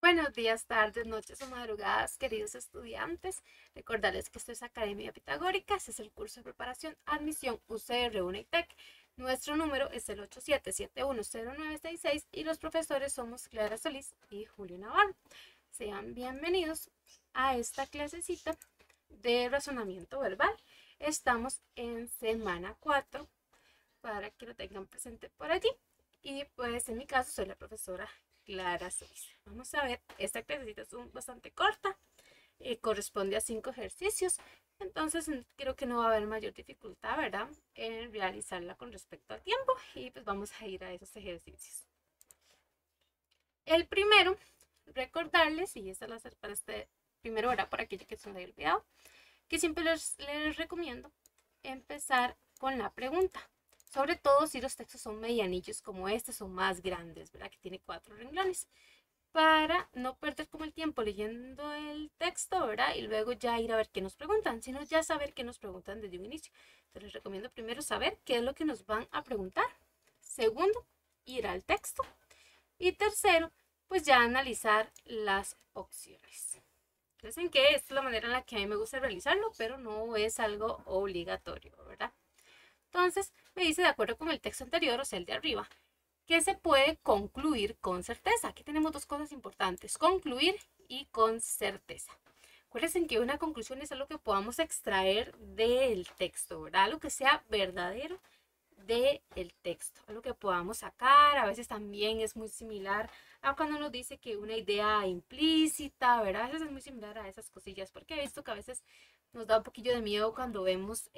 Buenos días, tardes, noches o madrugadas, queridos estudiantes. Recordarles que esto es Academia Pitagórica, este es el curso de preparación Admisión UCR UNITEC. Nuestro número es el 87710966 y los profesores somos Clara Solís y Julio Navarro. Sean bienvenidos a esta clasecita de razonamiento verbal. Estamos en semana 4 para que lo tengan presente por allí. Y pues en mi caso soy la profesora Clara Solís. Vamos a ver, esta clasecita es bastante corta, corresponde a 5 ejercicios, entonces creo que no va a haber mayor dificultad, ¿verdad?, en realizarla con respecto al tiempo, y pues vamos a ir a esos ejercicios. El primero, recordarles, y esta la para este primero, ¿verdad?, para aquellos que se me haya olvidado, que siempre les recomiendo empezar con la pregunta. Sobre todo si los textos son medianillos como este, son más grandes, ¿verdad? Que tiene 4 renglones. Para no perder como el tiempo leyendo el texto, ¿verdad? Y luego ya ir a ver qué nos preguntan, sino ya saber qué nos preguntan desde un inicio. Entonces les recomiendo primero saber qué es lo que nos van a preguntar. Segundo, ir al texto. Y tercero, pues ya analizar las opciones. Piensen que esta es la manera en la que a mí me gusta realizarlo, pero no es algo obligatorio, ¿verdad? Entonces, me dice, de acuerdo con el texto anterior, o sea, el de arriba, que se puede concluir con certeza. Aquí tenemos dos cosas importantes, concluir y con certeza. Acuérdense que una conclusión es algo que podamos extraer del texto, ¿verdad? Algo que sea verdadero del texto, algo que podamos sacar. A veces también es muy similar a cuando nos dice que una idea implícita, ¿verdad? A veces es muy similar a esas cosillas, porque he visto que a veces nos da un poquillo de miedo cuando vemos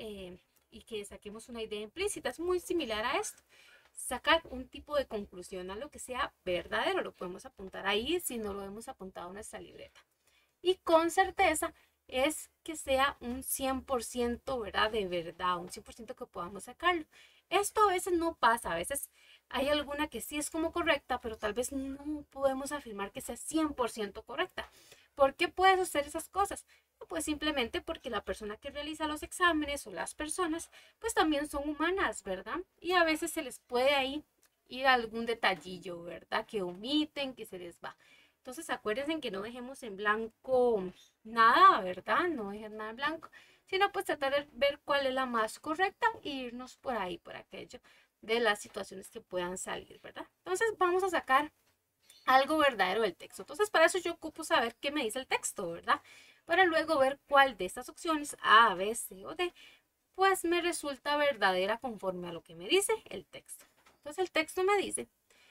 y que saquemos una idea implícita. Es muy similar a esto. Sacar un tipo de conclusión a lo que sea verdadero, lo podemos apuntar ahí si no lo hemos apuntado en nuestra libreta. Y con certeza es que sea un 100%, ¿verdad? De verdad, un 100% que podamos sacarlo. Esto a veces no pasa, a veces hay alguna que sí es como correcta, pero tal vez no podemos afirmar que sea 100% correcta. ¿Por qué puede suceder esas cosas? Pues simplemente porque la persona que realiza los exámenes o las personas, pues también son humanas, ¿verdad? Y a veces se les puede ahí ir algún detallillo, ¿verdad? Que omiten, que se les va. Entonces acuérdense que no dejemos en blanco nada, ¿verdad? No dejen nada en blanco, sino pues tratar de ver cuál es la más correcta e irnos por ahí, por aquello de las situaciones que puedan salir, ¿verdad? Entonces vamos a sacar algo verdadero del texto. Entonces para eso yo ocupo saber qué me dice el texto, ¿verdad? Para luego ver cuál de estas opciones, A, B, C o D, pues me resulta verdadera conforme a lo que me dice el texto. Entonces el texto me dice: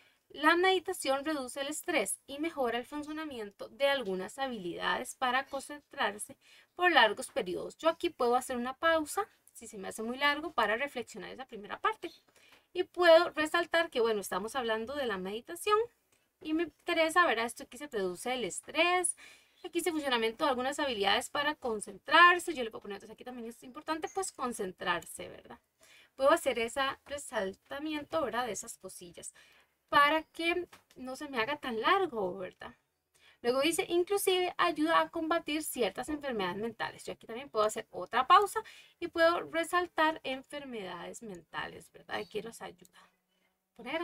la meditación reduce el estrés y mejora el funcionamiento de algunas habilidades para concentrarse por largos periodos. Yo aquí puedo hacer una pausa, si se me hace muy largo, para reflexionar esa primera parte. Y puedo resaltar que, bueno, estamos hablando de la meditación y me interesa ver esto aquí se reduce el estrés. Aquí dice funcionamiento de algunas habilidades para concentrarse. Yo le puedo poner, entonces aquí también es importante pues concentrarse, ¿verdad? Puedo hacer ese resaltamiento, ¿verdad? De esas cosillas para que no se me haga tan largo, ¿verdad? Luego dice, inclusive ayuda a combatir ciertas enfermedades mentales. Yo aquí también puedo hacer otra pausa y puedo resaltar enfermedades mentales, ¿verdad? Aquí nos ayuda. Poner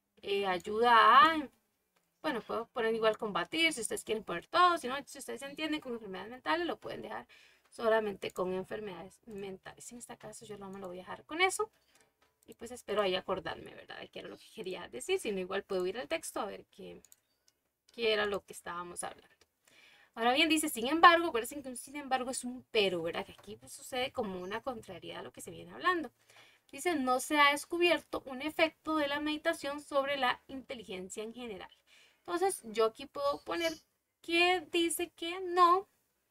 ayuda a, bueno, puedo poner igual combatir, si ustedes quieren poner todo, si no, si ustedes entienden con enfermedades mentales, lo pueden dejar solamente con enfermedades mentales. En este caso yo no me lo voy a dejar con eso. Y pues espero ahí acordarme, ¿verdad?, de qué era lo que quería decir. Si no, igual puedo ir al texto a ver qué era lo que estábamos hablando. Ahora bien, dice, sin embargo, parece que un sin embargo es un pero, ¿verdad? Que aquí pues, sucede como una contrariedad a lo que se viene hablando. Dice, no se ha descubierto un efecto de la meditación sobre la inteligencia en general. Entonces, yo aquí puedo poner que dice que no.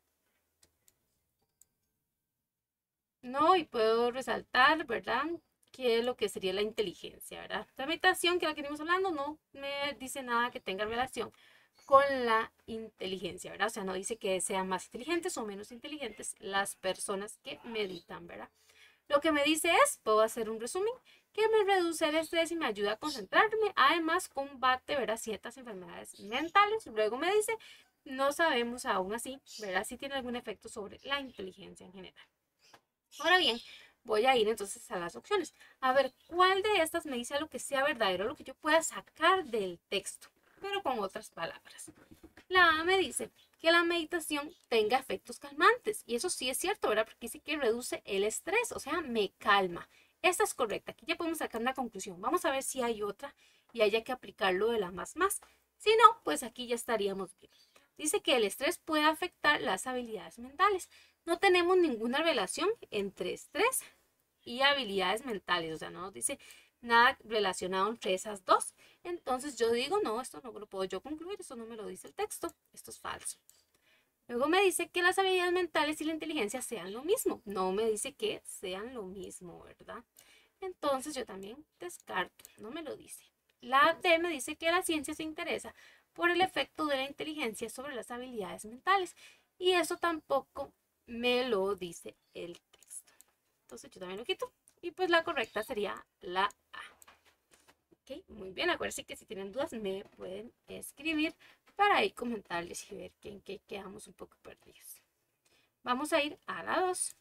No, y puedo resaltar, ¿verdad?, que es lo que sería la inteligencia, ¿verdad? La meditación, que es la que estamos hablando, no me dice nada que tenga relación con la inteligencia, ¿verdad? O sea, no dice que sean más inteligentes o menos inteligentes las personas que meditan, ¿verdad? Lo que me dice es, puedo hacer un resumen, que me reduce el estrés y me ayuda a concentrarme. Además, combate, ¿verdad?, ciertas enfermedades mentales. Luego me dice, no sabemos aún así, ¿verdad?, si tiene algún efecto sobre la inteligencia en general. Ahora bien, voy a ir entonces a las opciones. A ver, ¿cuál de estas me dice algo que sea verdadero, lo que yo pueda sacar del texto, pero con otras palabras? La A me dice que la meditación tenga efectos calmantes. Y eso sí es cierto, ¿verdad? Porque dice que reduce el estrés, o sea, me calma. Esta es correcta. Aquí ya podemos sacar una conclusión. Vamos a ver si hay otra y haya que aplicarlo de la más. Si no, pues aquí ya estaríamos bien. Dice que el estrés puede afectar las habilidades mentales. No tenemos ninguna relación entre estrés y habilidades mentales. O sea, no nos dice nada relacionado entre esas dos. Entonces yo digo, no, esto no lo puedo yo concluir, esto no me lo dice el texto, esto es falso. Luego me dice que las habilidades mentales y la inteligencia sean lo mismo. No me dice que sean lo mismo, ¿verdad? Entonces yo también descarto, no me lo dice. La D me dice que la ciencia se interesa por el efecto de la inteligencia sobre las habilidades mentales. Y eso tampoco me lo dice el texto. Entonces yo también lo quito. Y pues la correcta sería la A. Ok, muy bien. Acuérdense que si tienen dudas me pueden escribir para ahí comentarles y ver que en qué quedamos un poco perdidos. Vamos a ir a la 2.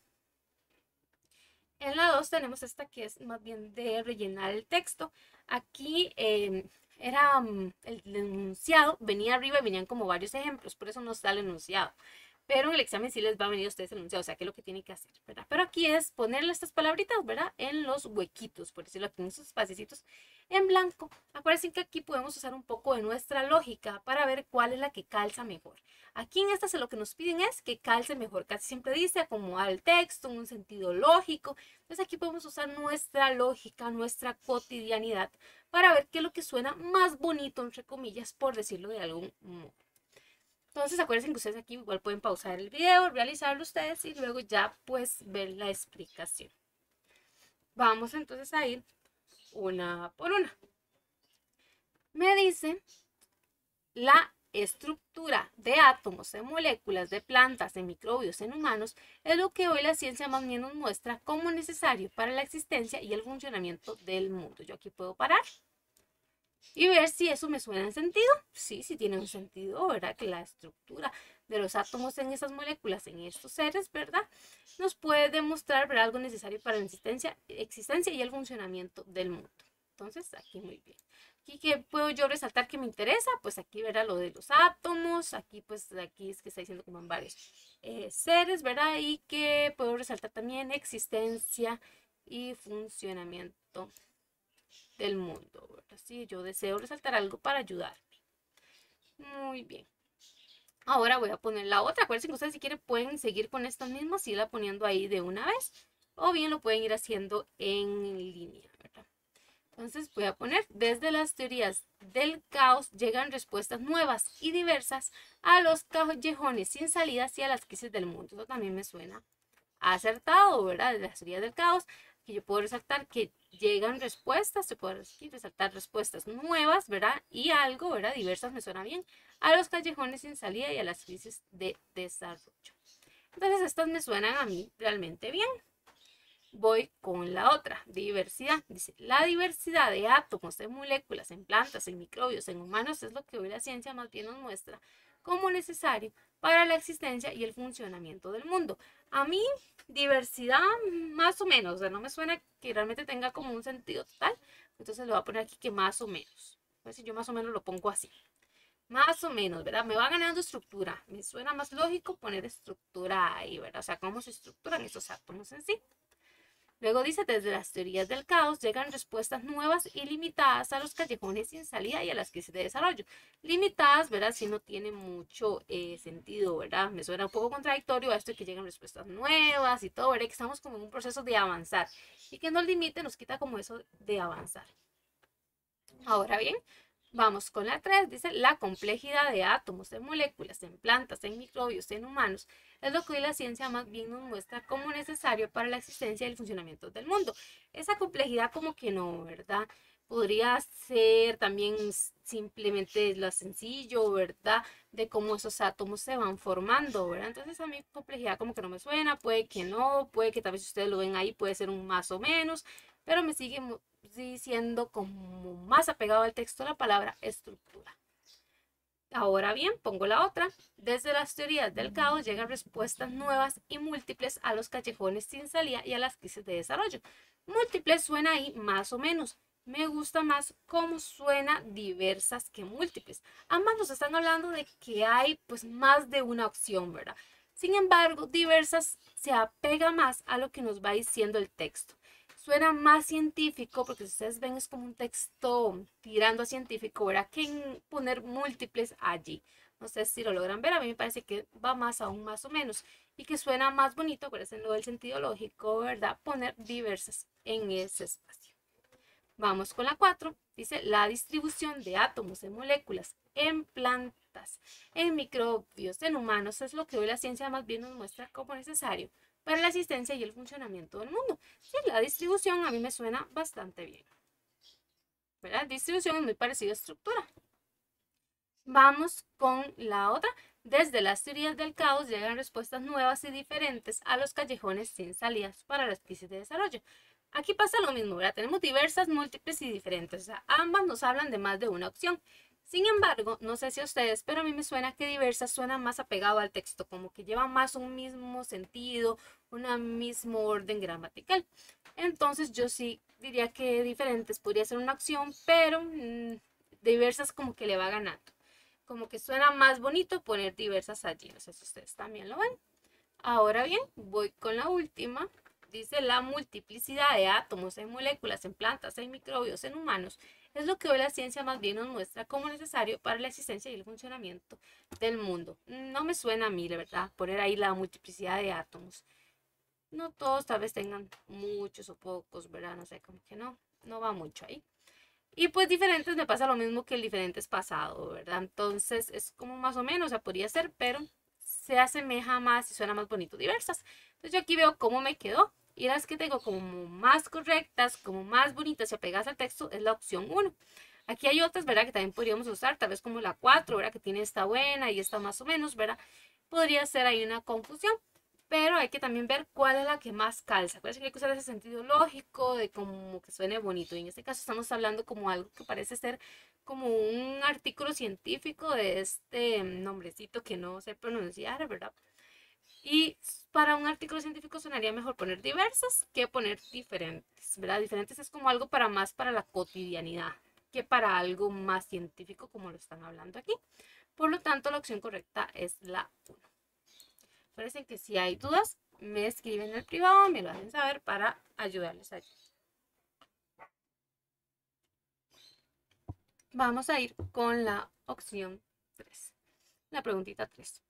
En la 2 tenemos esta que es más bien de rellenar el texto. Aquí era el enunciado, venía arriba y venían como varios ejemplos, por eso no está el enunciado. Pero en el examen sí les va a venir a ustedes el enunciado, o sea, qué es lo que tienen que hacer, ¿verdad? Pero aquí es ponerle estas palabritas, ¿verdad? En los huequitos, por decirlo aquí, en esos espacios en blanco. Acuérdense que aquí podemos usar un poco de nuestra lógica para ver cuál es la que calza mejor. Aquí en estas lo que nos piden es que calce mejor. Casi siempre dice acomodar el texto en un sentido lógico. Entonces aquí podemos usar nuestra lógica, nuestra cotidianidad para ver qué es lo que suena más bonito, entre comillas, por decirlo de algún modo. Entonces acuérdense que ustedes aquí igual pueden pausar el video, realizarlo ustedes y luego ya pues ver la explicación. Vamos entonces a ir una por una. Me dice la estructura de átomos, de moléculas, de plantas, de microbios en humanos es lo que hoy la ciencia más bien nos muestra como necesario para la existencia y el funcionamiento del mundo. Yo aquí puedo parar y ver si eso me suena en sentido. Sí, sí tiene un sentido, ¿verdad? Que la estructura de los átomos en esas moléculas, en estos seres, ¿verdad? Nos puede demostrar, ¿verdad? Algo necesario para la existencia y el funcionamiento del mundo. Entonces, aquí muy bien. Aquí que puedo yo resaltar que me interesa, pues aquí verá lo de los átomos, aquí pues aquí es que está diciendo como en varios seres, ¿verdad? Y que puedo resaltar también existencia y funcionamiento del mundo, ¿verdad? Sí, yo deseo resaltar algo para ayudarme. Muy bien. Ahora voy a poner la otra. Acuérdense que ustedes si quieren pueden seguir con esta misma, si la poniendo ahí de una vez, o bien lo pueden ir haciendo en línea, ¿verdad? Entonces voy a poner, desde las teorías del caos llegan respuestas nuevas y diversas a los callejones sin salidas y a las crisis del mundo. Eso también me suena acertado, ¿verdad? De las teorías del caos, que yo puedo resaltar que llegan respuestas, se puede resaltar respuestas nuevas, ¿verdad? Y algo, ¿verdad? Diversas me suena bien, a los callejones sin salida y a las crisis de desarrollo. Entonces estas me suenan a mí realmente bien. Voy con la otra, diversidad. Dice, la diversidad de átomos, de moléculas, en plantas, en microbios, en humanos, es lo que hoy la ciencia más bien nos muestra como necesario para la existencia y el funcionamiento del mundo. A mí, diversidad más o menos, o sea, no me suena que realmente tenga como un sentido total, entonces le voy a poner aquí que más o menos. Pues si yo más o menos lo pongo así. Más o menos, ¿verdad? Me va ganando estructura. Me suena más lógico poner estructura ahí, ¿verdad? O sea, cómo se estructuran esos átomos en sí. Luego dice, desde las teorías del caos llegan respuestas nuevas y limitadas a los callejones sin salida y a las crisis de desarrollo. Limitadas, ¿verdad? Si no tiene mucho sentido, ¿verdad? Me suena un poco contradictorio a esto de que llegan respuestas nuevas y todo, ¿verdad? Que estamos como en un proceso de avanzar y que nos limite, nos quita como eso de avanzar. Ahora bien, vamos con la 3, dice la complejidad de átomos, de moléculas, en plantas, en microbios, en humanos, es lo que hoy la ciencia más bien nos muestra como necesario para la existencia y el funcionamiento del mundo. Esa complejidad como que no, ¿verdad? Podría ser también simplemente lo sencillo, ¿verdad? De cómo esos átomos se van formando, ¿verdad? Entonces a mí complejidad como que no me suena, puede que no, puede que tal vez ustedes lo ven ahí, puede ser un más o menos, pero me sigue diciendo como más apegado al texto la palabra estructura. Ahora bien, pongo la otra. Desde las teorías del caos llegan respuestas nuevas y múltiples a los callejones sin salida y a las crisis de desarrollo. Múltiples suena ahí más o menos. me gusta más cómo suena diversas que múltiples. Ambas nos están hablando de que hay pues más de una opción, ¿verdad? Sin embargo, diversas se apega más a lo que nos va diciendo el texto. Suena más científico porque si ustedes ven es como un texto tirando a científico, ¿verdad? Que poner múltiples allí. No sé si lo logran ver, a mí me parece que va más aún más o menos y que suena más bonito, pero es en lo del sentido lógico, ¿verdad? Poner diversas en ese espacio. Vamos con la 4. Dice la distribución de átomos en moléculas, en plantas, en microbios, en humanos, es lo que hoy la ciencia más bien nos muestra como necesario para la existencia y el funcionamiento del mundo. Sí, la distribución a mí me suena bastante bien. ¿Verdad? Distribución es muy parecida a estructura. Vamos con la otra. Desde las teorías del caos llegan respuestas nuevas y diferentes a los callejones sin salidas para las crisis de desarrollo. Aquí pasa lo mismo, ¿verdad? Tenemos diversas, múltiples y diferentes. O sea, ambas nos hablan de más de una opción. Sin embargo, no sé si a ustedes, pero a mí me suena que diversas suena más apegado al texto, como que lleva más un mismo sentido, un mismo orden gramatical. Entonces yo sí diría que diferentes podría ser una opción, pero diversas como que le va ganando. Como que suena más bonito poner diversas allí. No sé si ustedes también lo ven. Ahora bien, voy con la última. Dice la multiplicidad de átomos en moléculas, en plantas, en microbios, en humanos. Es lo que hoy la ciencia más bien nos muestra como necesario para la existencia y el funcionamiento del mundo. No me suena a mí, la verdad, poner ahí la multiplicidad de átomos. No todos tal vez tengan muchos o pocos, ¿verdad? No sé, como que no va mucho ahí. Y pues diferentes me pasa lo mismo que el diferentes pasado, ¿verdad? Entonces es como más o menos, o sea, podría ser, pero se asemeja más y suena más bonito diversas. Entonces yo aquí veo cómo me quedó. Y las que tengo como más correctas, como más bonitas y apegadas al texto es la opción 1. Aquí hay otras, ¿verdad? Que también podríamos usar, tal vez como la 4, ¿verdad? Que tiene esta buena y esta más o menos, ¿verdad? Podría ser ahí una confusión, pero hay que también ver cuál es la que más calza. Parece que hay que usar ese sentido lógico de como que suene bonito. Y en este caso estamos hablando como algo que parece ser como un artículo científico de este nombrecito que no sé pronunciar, ¿verdad? Y para un artículo científico sonaría mejor poner diversas que poner diferentes, ¿verdad? Diferentes es como algo para más para la cotidianidad que para algo más científico como lo están hablando aquí. Por lo tanto, la opción correcta es la 1. Parece que si hay dudas, me escriben en el privado, me lo hacen saber para ayudarles allí. Vamos a ir con la opción 3. La preguntita 3.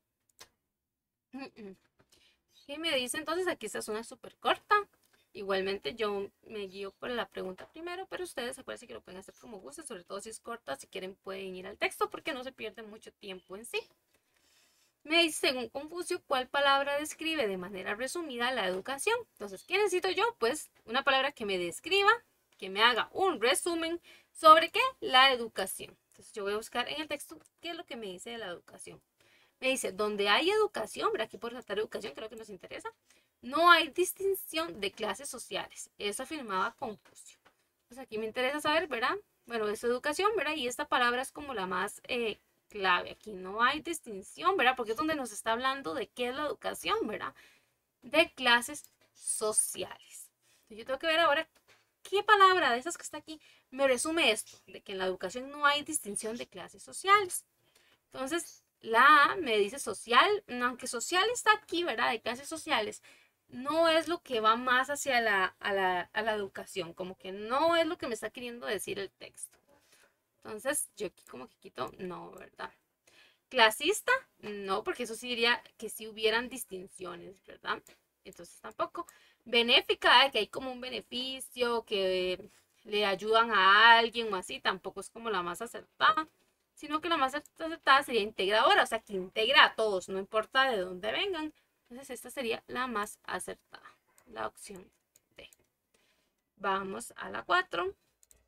¿Qué me dice entonces? Aquí esta es una súper corta. Igualmente yo me guío por la pregunta primero, pero ustedes acuérdense que lo pueden hacer como gusten, sobre todo si es corta, si quieren pueden ir al texto porque no se pierde mucho tiempo en sí. Me dice, según Confucio, ¿cuál palabra describe de manera resumida la educación? Entonces, ¿qué necesito yo? Pues una palabra que me describa, que me haga un resumen sobre qué? La educación. Entonces, yo voy a buscar en el texto qué es lo que me dice de la educación. Me dice, donde hay educación, ¿verdad? Aquí por tratar educación, creo que nos interesa, no hay distinción de clases sociales. Eso afirmaba Confucio. Pues aquí me interesa saber, ¿verdad? Bueno, es educación, ¿verdad? Y esta palabra es como la más clave. Aquí no hay distinción, ¿verdad? Porque es donde nos está hablando de qué es la educación, ¿verdad? De clases sociales. Entonces, yo tengo que ver ahora qué palabra de esas que está aquí me resume esto, de que en la educación no hay distinción de clases sociales. Entonces, la A me dice social, aunque social está aquí, ¿verdad? De clases sociales, no es lo que va más hacia la educación, como que no es lo que me está queriendo decir el texto. Entonces, yo aquí como que quito, no, ¿verdad? Clasista, no, porque eso sí diría que si hubieran distinciones, ¿verdad? Entonces tampoco. Benéfica, que hay como un beneficio, que le ayudan a alguien o así, tampoco es como la más acertada, sino que la más acertada sería integradora, o sea, que integra a todos, no importa de dónde vengan. Entonces esta sería la más acertada, la opción D. Vamos a la 4.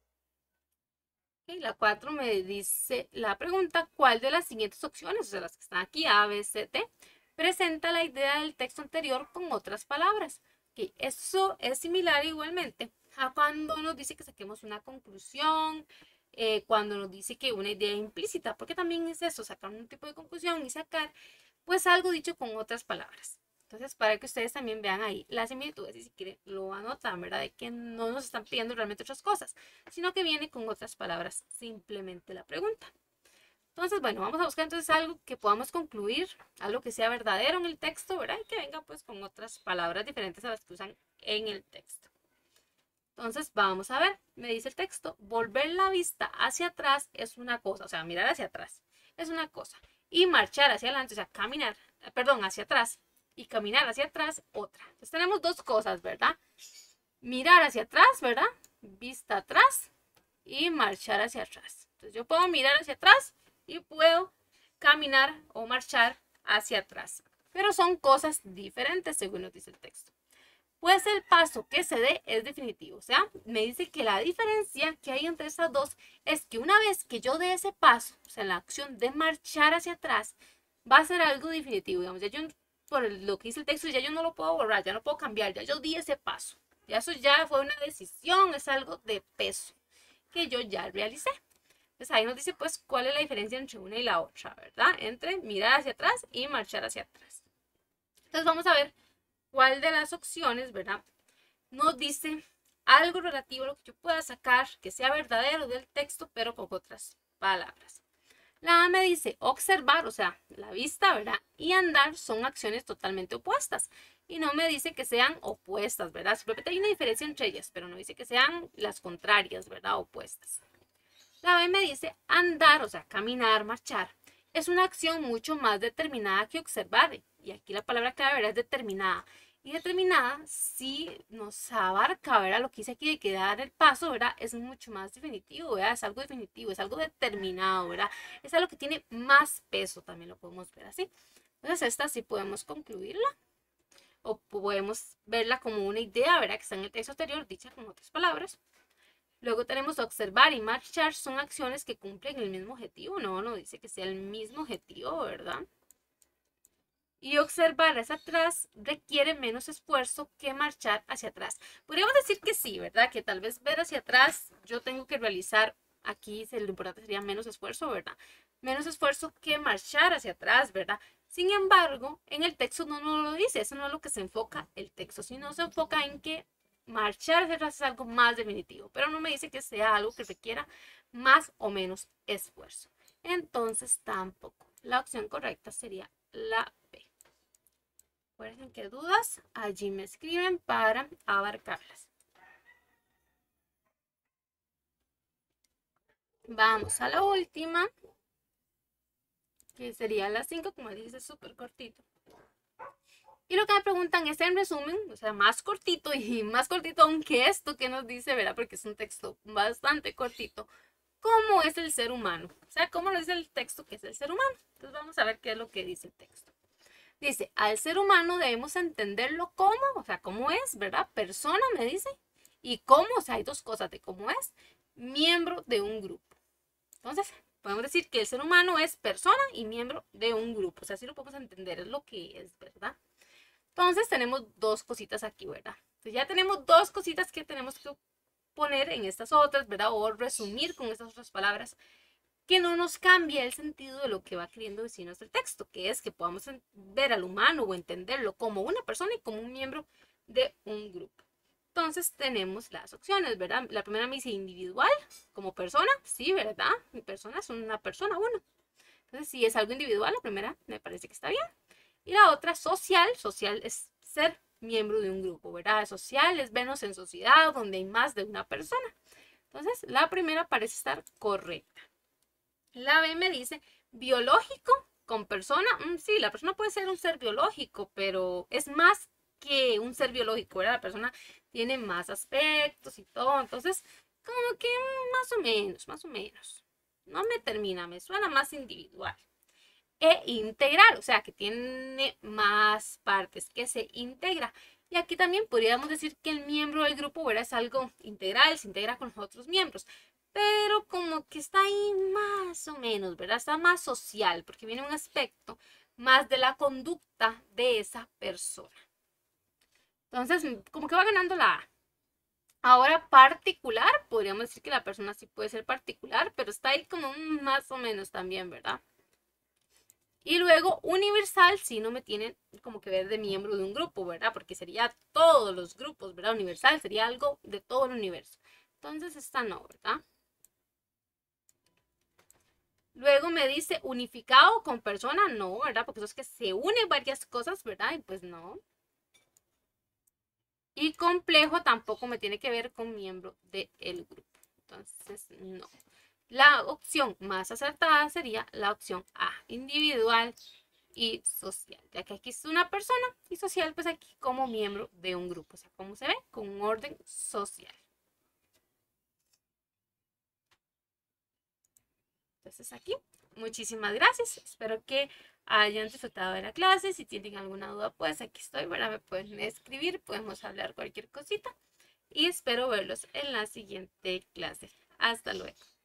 Y la 4 me dice la pregunta, ¿cuál de las siguientes opciones, o sea, las que están aquí, A, B, C, D, presenta la idea del texto anterior con otras palabras? Okay, eso es similar igualmente a cuando nos dice que saquemos una conclusión, cuando nos dice que una idea implícita, porque también es eso, sacar un tipo de conclusión y sacar pues algo dicho con otras palabras. Entonces, para que ustedes también vean ahí las similitudes y si quieren lo anotan, ¿verdad? De que no nos están pidiendo realmente otras cosas, sino que viene con otras palabras simplemente la pregunta. Entonces, bueno, vamos a buscar entonces algo que podamos concluir, algo que sea verdadero en el texto, ¿verdad? Y que venga pues con otras palabras diferentes a las que usan en el texto. Entonces, vamos a ver, me dice el texto, volver la vista hacia atrás es una cosa, o sea, mirar hacia atrás es una cosa. Y marchar hacia adelante, o sea, caminar, perdón, hacia atrás y caminar hacia atrás, otra. Entonces tenemos dos cosas, ¿verdad? Mirar hacia atrás, ¿verdad? Vista atrás y marchar hacia atrás. Entonces yo puedo mirar hacia atrás y puedo caminar o marchar hacia atrás. Pero son cosas diferentes según nos dice el texto. Pues el paso que se dé es definitivo. O sea, me dice que la diferencia que hay entre estas dos es que una vez que yo dé ese paso, o sea, la acción de marchar hacia atrás, va a ser algo definitivo. Digamos, ya yo, por lo que dice el texto, ya yo no lo puedo borrar, ya no puedo cambiar, ya yo di ese paso. Ya eso ya fue una decisión, es algo de peso que yo ya realicé. Entonces ahí nos dice pues cuál es la diferencia entre una y la otra, ¿verdad? Entre mirar hacia atrás y marchar hacia atrás. Entonces vamos a ver cuál de las opciones, ¿verdad? Nos dice algo relativo a lo que yo pueda sacar que sea verdadero del texto, pero con otras palabras. La A me dice observar, o sea, la vista, ¿verdad? Y andar son acciones totalmente opuestas. Y no me dice que sean opuestas, ¿verdad? Simplemente hay una diferencia entre ellas, pero no dice que sean las contrarias, ¿verdad? Opuestas. La B me dice andar, o sea, caminar, marchar. Es una acción mucho más determinada que observar. Y aquí la palabra clave, ¿verdad? Es determinada. Y determinada, si nos abarca, ¿verdad? Lo que dice aquí de que dar el paso, ¿verdad? Es mucho más definitivo, ¿verdad? Es algo definitivo, es algo determinado, ¿verdad? Es algo que tiene más peso, también lo podemos ver así. Entonces esta sí podemos concluirla o podemos verla como una idea, ¿verdad? Que está en el texto anterior, dicha con otras palabras. Luego tenemos observar y marchar, son acciones que cumplen el mismo objetivo, no dice que sea el mismo objetivo, ¿verdad? Y observar hacia atrás requiere menos esfuerzo que marchar hacia atrás. Podríamos decir que sí, ¿verdad? Que tal vez ver hacia atrás yo tengo que realizar, aquí lo importante sería menos esfuerzo, ¿verdad? Menos esfuerzo que marchar hacia atrás, ¿verdad? Sin embargo, en el texto no nos lo dice, eso no es lo que se enfoca el texto, sino se enfoca en que marchar hacia atrás es algo más definitivo, pero no me dice que sea algo que requiera más o menos esfuerzo. Entonces tampoco. La opción correcta sería la B. Recuerden que dudas, allí me escriben para abarcarlas. Vamos a la última, que sería la 5, como dice, súper cortito. Y lo que me preguntan es en resumen, o sea, más cortito y más cortito aunque esto que nos dice, ¿verdad? Porque es un texto bastante cortito. ¿Cómo es el ser humano? O sea, ¿cómo lo dice el texto que es el ser humano? Entonces vamos a ver qué es lo que dice el texto. Dice, al ser humano debemos entenderlo como, o sea, cómo es, ¿verdad? Persona, me dice. Y cómo, o sea, hay dos cosas de cómo es, miembro de un grupo. Entonces, podemos decir que el ser humano es persona y miembro de un grupo. O sea, así lo podemos entender, es lo que es, ¿verdad? Entonces, tenemos dos cositas aquí, ¿verdad? Entonces, ya tenemos dos cositas que tenemos que poner en estas otras, ¿verdad? O resumir con estas otras palabras que no nos cambia el sentido de lo que va queriendo decirnos el texto, que es que podamos ver al humano o entenderlo como una persona y como un miembro de un grupo. Entonces tenemos las opciones, ¿verdad? La primera me dice individual, como persona, sí, ¿verdad? Mi persona es una persona, bueno. Entonces, si es algo individual, la primera me parece que está bien. Y la otra, social, social es ser miembro de un grupo, ¿verdad? Social es vernos en sociedad donde hay más de una persona. Entonces, la primera parece estar correcta. La B me dice biológico con persona. Sí, la persona puede ser un ser biológico, pero es más que un ser biológico, ¿verdad? La persona tiene más aspectos y todo. Entonces, como que más o menos, más o menos. No me termina, me suena más individual. E integral, o sea, que tiene más partes, que se integra. Y aquí también podríamos decir que el miembro del grupo, ¿verdad? Es algo integral, se integra con los otros miembros. Pero como que está ahí más o menos, ¿verdad? Está más social, porque viene un aspecto más de la conducta de esa persona. Entonces, como que va ganando la A. Ahora, particular, podríamos decir que la persona sí puede ser particular, pero está ahí como más o menos también, ¿verdad? Y luego universal, si no me tienen como que ver de miembro de un grupo, ¿verdad? Porque sería todos los grupos, ¿verdad? Universal sería algo de todo el universo. Entonces esta no, ¿verdad? Luego me dice unificado con persona, no, ¿verdad? Porque eso es que se unen varias cosas, ¿verdad? Y pues no. Y complejo tampoco me tiene que ver con miembro del grupo. Entonces, no. La opción más acertada sería la opción A, individual y social, ya que aquí es una persona y social, pues aquí como miembro de un grupo, o sea, como se ve, con un orden social. Entonces aquí, muchísimas gracias, espero que hayan disfrutado de la clase. Si tienen alguna duda, pues aquí estoy, ¿verdad? Me pueden escribir, podemos hablar cualquier cosita y espero verlos en la siguiente clase. Hasta luego.